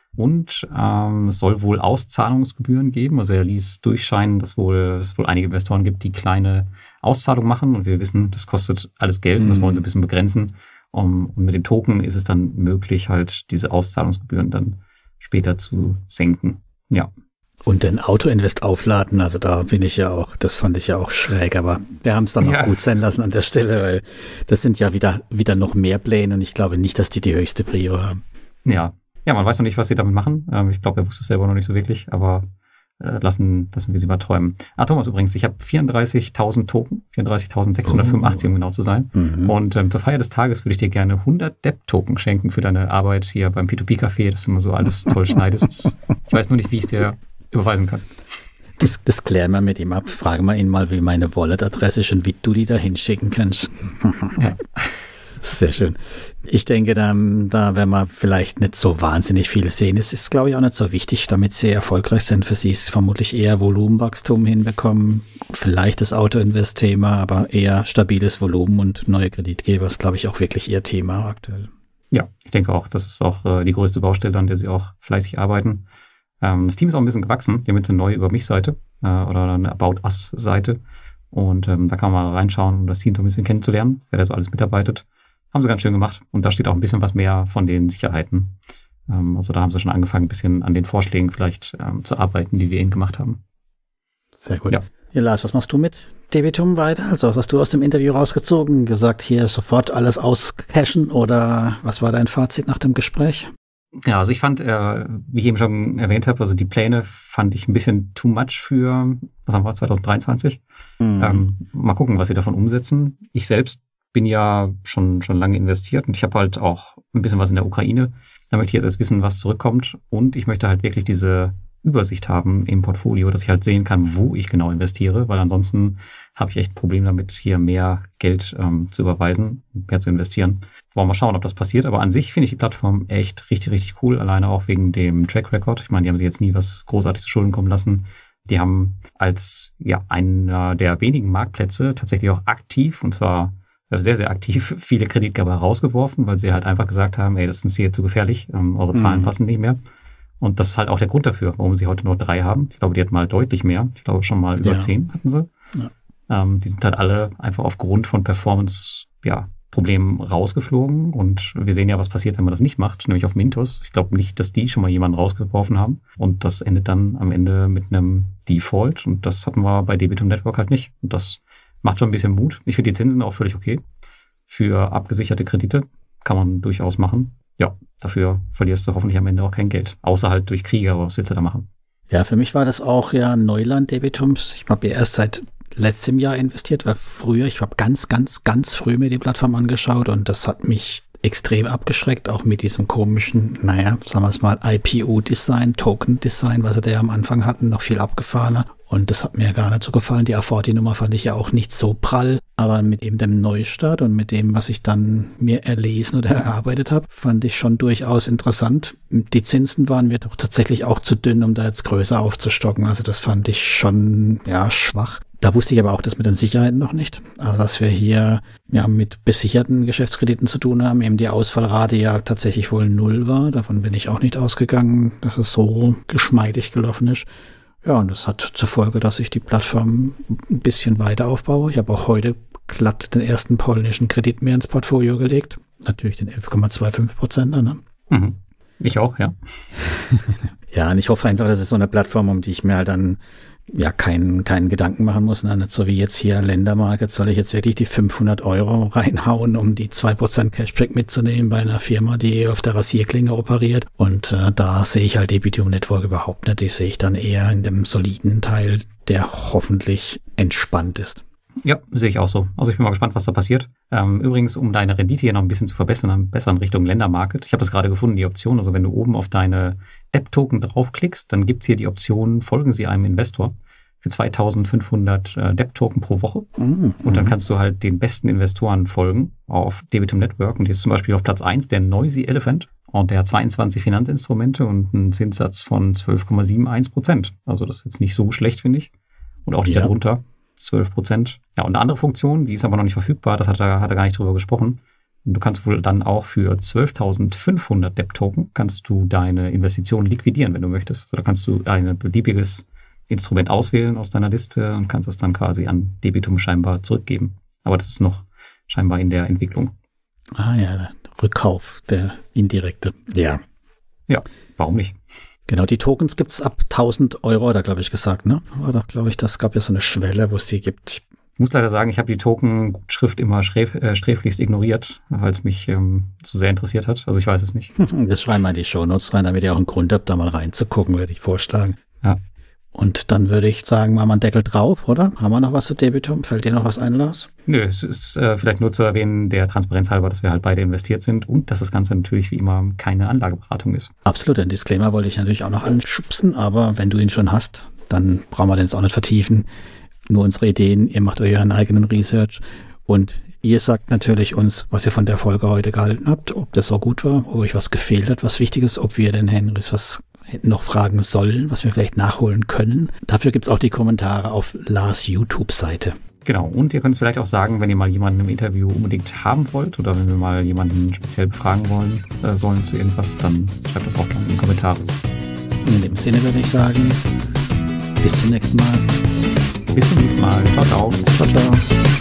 Und ähm, es soll wohl Auszahlungsgebühren geben. Also er ließ durchscheinen, dass wohl, es wohl einige Investoren gibt, die kleine Auszahlungen machen. Und wir wissen, das kostet alles Geld und das wollen sie ein bisschen begrenzen. Um, und mit dem Token ist es dann möglich, halt diese Auszahlungsgebühren dann später zu senken. Ja. Und den Auto-Invest aufladen, also da bin ich ja auch, das fand ich ja auch schräg, aber wir haben es dann ja. auch gut sein lassen an der Stelle, weil das sind ja wieder wieder noch mehr Pläne und ich glaube nicht, dass die die höchste Prio haben. Ja, ja, man weiß noch nicht, was sie damit machen. Ähm, ich glaube, er wusste es selber noch nicht so wirklich, aber äh, lassen, lassen wir sie mal träumen. Ah, Thomas, übrigens, ich habe vierunddreißigtausend Token, vierunddreißigtausendsechshundertfünfundachtzig, oh. um genau zu sein. Mhm. Und ähm, zur Feier des Tages würde ich dir gerne hundert D E P-Token schenken für deine Arbeit hier beim P zwei P-Café, dass du immer so alles toll schneidest. Ich weiß nur nicht, wie ich es dir überweisen kann. Das, das klären wir mit ihm ab. Fragen wir ihn mal, wie meine Wallet-Adresse ist und wie du die da hinschicken kannst. Ja. Sehr schön. Ich denke, da, da werden wir vielleicht nicht so wahnsinnig viel sehen. Es ist, glaube ich, auch nicht so wichtig, damit sie erfolgreich sind. Für sie ist vermutlich eher Volumenwachstum hinbekommen. Vielleicht das Auto-Invest-Thema, aber eher stabiles Volumen und neue Kreditgeber ist, glaube ich, auch wirklich ihr Thema aktuell. Ja, ich denke auch, das ist auch äh, die größte Baustelle, an der sie auch fleißig arbeiten. Ähm, das Team ist auch ein bisschen gewachsen. Wir haben jetzt eine neue Über mich-Seite äh, oder eine About Us-Seite. Und ähm, da kann man mal reinschauen, um das Team so ein bisschen kennenzulernen, wer da so alles mitarbeitet. Haben sie ganz schön gemacht. Und da steht auch ein bisschen was mehr von den Sicherheiten. Ähm, also da haben sie schon angefangen, ein bisschen an den Vorschlägen vielleicht ähm, zu arbeiten, die wir ihnen gemacht haben. Sehr gut. Ja. Ja, Lars, was machst du mit Debitum weiter? Also was hast du aus dem Interview rausgezogen? Gesagt, hier sofort alles auscashen oder was war dein Fazit nach dem Gespräch? Ja, also ich fand, äh, wie ich eben schon erwähnt habe, also die Pläne fand ich ein bisschen too much für, was haben wir, zwanzig dreiundzwanzig. Mhm. Ähm, mal gucken, was sie davon umsetzen. Ich selbst bin ja schon schon lange investiert und ich habe halt auch ein bisschen was in der Ukraine. Da möchte ich jetzt erst wissen, was zurückkommt und ich möchte halt wirklich diese Übersicht haben im Portfolio, dass ich halt sehen kann, wo ich genau investiere, weil ansonsten habe ich echt ein Problem damit, hier mehr Geld ähm, zu überweisen, mehr zu investieren. Wollen wir mal schauen, ob das passiert. Aber an sich finde ich die Plattform echt richtig, richtig cool, alleine auch wegen dem Track Record. Ich meine, die haben sich jetzt nie was großartig zu Schulden kommen lassen. Die haben als ja einer der wenigen Marktplätze tatsächlich auch aktiv, und zwar sehr, sehr aktiv, viele Kreditgeber rausgeworfen, weil sie halt einfach gesagt haben, ey, das ist uns hier zu gefährlich, ähm, eure Zahlen mhm. passen nicht mehr. Und das ist halt auch der Grund dafür, warum sie heute nur drei haben. Ich glaube, die hatten mal deutlich mehr. Ich glaube, schon mal über ja. zehn hatten sie. Ja. Ähm, die sind halt alle einfach aufgrund von Performance, ja, Problemen rausgeflogen. Und wir sehen ja, was passiert, wenn man das nicht macht, nämlich auf Mintos. Ich glaube nicht, dass die schon mal jemanden rausgeworfen haben. Und das endet dann am Ende mit einem Default. Und das hatten wir bei Debitum Network halt nicht. Und das macht schon ein bisschen Mut. Ich finde die Zinsen auch völlig okay. Für abgesicherte Kredite kann man durchaus machen. Ja, dafür verlierst du hoffentlich am Ende auch kein Geld. Außer halt durch Kriege, aber was willst du da machen? Ja, für mich war das auch ja Neuland Debitums. Ich habe ja erst seit letztem Jahr investiert, weil früher, ich habe ganz, ganz, ganz früh mir die Plattform angeschaut und das hat mich extrem abgeschreckt, auch mit diesem komischen, naja, sagen wir es mal, I P O-Design, Token-Design, was sie da ja am Anfang hatten, noch viel abgefahrener. Und das hat mir gar nicht so gefallen. Die A vierzig-Nummer fand ich ja auch nicht so prall. Aber mit eben dem Neustart und mit dem, was ich dann mir erlesen oder erarbeitet habe, fand ich schon durchaus interessant. Die Zinsen waren mir doch tatsächlich auch zu dünn, um da jetzt größer aufzustocken. Also das fand ich schon, ja, schwach. Da wusste ich aber auch das mit den Sicherheiten noch nicht. Also dass wir hier ja mit besicherten Geschäftskrediten zu tun haben, eben die Ausfallrate ja tatsächlich wohl null war. Davon bin ich auch nicht ausgegangen, dass es so geschmeidig gelaufen ist. Ja, und das hat zur Folge, dass ich die Plattform ein bisschen weiter aufbaue. Ich habe auch heute glatt den ersten polnischen Kredit mir ins Portfolio gelegt. Natürlich den elf Komma fünfundzwanzig Prozent. Ne? Mhm. Ich auch, ja. Ja, und ich hoffe einfach, das ist so eine Plattform, um die ich mir halt dann ja keinen keinen Gedanken machen muss. Ne? Nicht so wie jetzt hier Ländermarket, soll ich jetzt wirklich die fünfhundert Euro reinhauen, um die zwei Prozent Cashback mitzunehmen bei einer Firma, die auf der Rasierklinge operiert. Und äh, da sehe ich halt Debitum Network überhaupt nicht. Die sehe ich dann eher in dem soliden Teil, der hoffentlich entspannt ist. Ja, sehe ich auch so. Also ich bin mal gespannt, was da passiert. Ähm, übrigens, um deine Rendite hier noch ein bisschen zu verbessern, besser in Richtung Ländermarket. Ich habe das gerade gefunden, die Option. Also wenn du oben auf deine D E P-Token draufklickst, dann gibt's hier die Option, folgen Sie einem Investor für zweitausendfünfhundert äh, D E P-Token pro Woche. Mhm. Und dann kannst du halt den besten Investoren folgen auf Debitum Network. Und die ist zum Beispiel auf Platz eins der Noisy Elephant. Und der hat zweiundzwanzig Finanzinstrumente und einen Zinssatz von zwölf Komma einundsiebzig Prozent. Also das ist jetzt nicht so schlecht, finde ich. Und auch die ja. darunter. zwölf Prozent. Ja, und eine andere Funktion, die ist aber noch nicht verfügbar, das hat er, hat er gar nicht drüber gesprochen. Und du kannst wohl dann auch für zwölftausendfünfhundert D E P-Token kannst du deine Investitionen liquidieren, wenn du möchtest. Also da kannst du ein beliebiges Instrument auswählen aus deiner Liste und kannst es dann quasi an Debitum scheinbar zurückgeben. Aber das ist noch scheinbar in der Entwicklung. Ah ja, der Rückkauf, der indirekte. Ja. Ja, warum nicht? Genau, die Tokens gibt's ab tausend Euro, da glaube ich gesagt, ne? War doch, glaube ich, das gab ja so eine Schwelle, wo es die gibt. Ich muss leider sagen, ich habe die Token-Gutschrift immer sträf, äh, sträflichst ignoriert, weil es mich ähm, zu sehr interessiert hat. Also ich weiß es nicht. Das schreiben wir in die Shownotes rein, damit ihr auch einen Grund habt, da mal reinzugucken, würde ich vorschlagen. Ja. Und dann würde ich sagen, machen wir einen Deckel drauf, oder? Haben wir noch was zu Debitum? Fällt dir noch was ein, Lars? Nö, es ist äh, vielleicht nur zu erwähnen, der Transparenz halber, dass wir halt beide investiert sind und dass das Ganze natürlich wie immer keine Anlageberatung ist. Absolut, den Disclaimer wollte ich natürlich auch noch anschubsen, aber wenn du ihn schon hast, dann brauchen wir den jetzt auch nicht vertiefen. Nur unsere Ideen, ihr macht euren eigenen Research Und ihr sagt natürlich uns, was ihr von der Folge heute gehalten habt, ob das so gut war, ob euch was gefehlt hat, was wichtig ist, ob wir den Henrys was hätten noch fragen sollen, was wir vielleicht nachholen können. Dafür gibt's auch die Kommentare auf Lars YouTube-Seite. Genau, und ihr könnt vielleicht auch sagen, wenn ihr mal jemanden im Interview unbedingt haben wollt oder wenn wir mal jemanden speziell befragen wollen äh, sollen zu irgendwas, dann schreibt das auch gerne in die Kommentare. In dem Sinne würde ich sagen, bis zum nächsten Mal. Bis zum nächsten Mal. Ciao, ciao. Ciao, ciao.